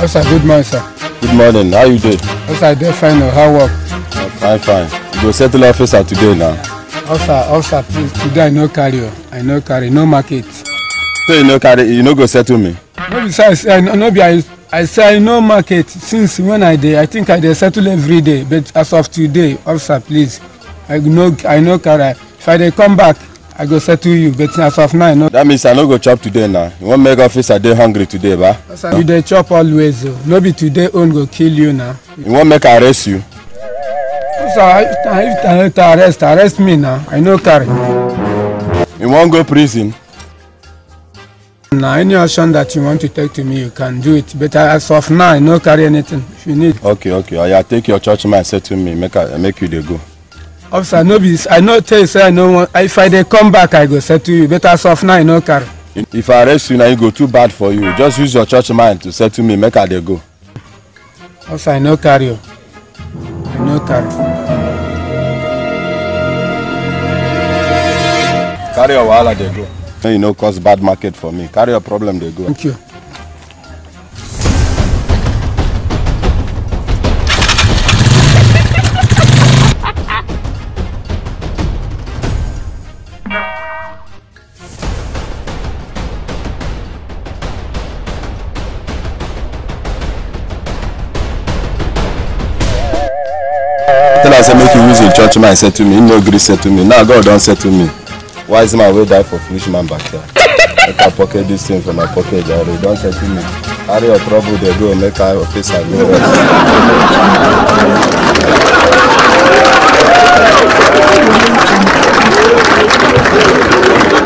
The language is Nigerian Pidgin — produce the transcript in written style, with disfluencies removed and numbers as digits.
Yes, sir. Good morning, sir. Good morning. How you doing? Yes, sir. They're fine. How work? Fine. You go settle officer today now. Officer, please. Today I no carry. No market. So you no carry, you no go settle me? No, besides, I say no market since when I think I dey settle every day. But as of today, officer, please, I no carry. If I dey come back, I go settle you. But as of now, no. That means I no go chop today now. You want make officer dey hungry today, ba? Officer, you dey chop always. No be today own go kill you now. You want make I arrest you? Officer, if I arrest me now. I no carry. You want go prison? Now, any option that you want to take to me, you can do it. But as of now, I no carry anything. If you need. Okay. I take your church man, settle me. Make you dey go. Officer, I no tell you say I no want. If I dey come back, I go settle you. But as of now, I no carry. If I arrest you now, you go too bad for you. Just use your church man to settle me. Make I dey go. Officer, I no carry you. I no carry. Carry your wahala dey go. You no cause bad market for me. Carry your problem dey go. Thank you. Tell us make you use your church man settle me. You no gree settle me. Now God don't settle me. Why is my way die for foolish man back here? Make I pocket this thing from my pocket, Jerry. Don't settle me. Carry your trouble, they go. Make I face and go rest.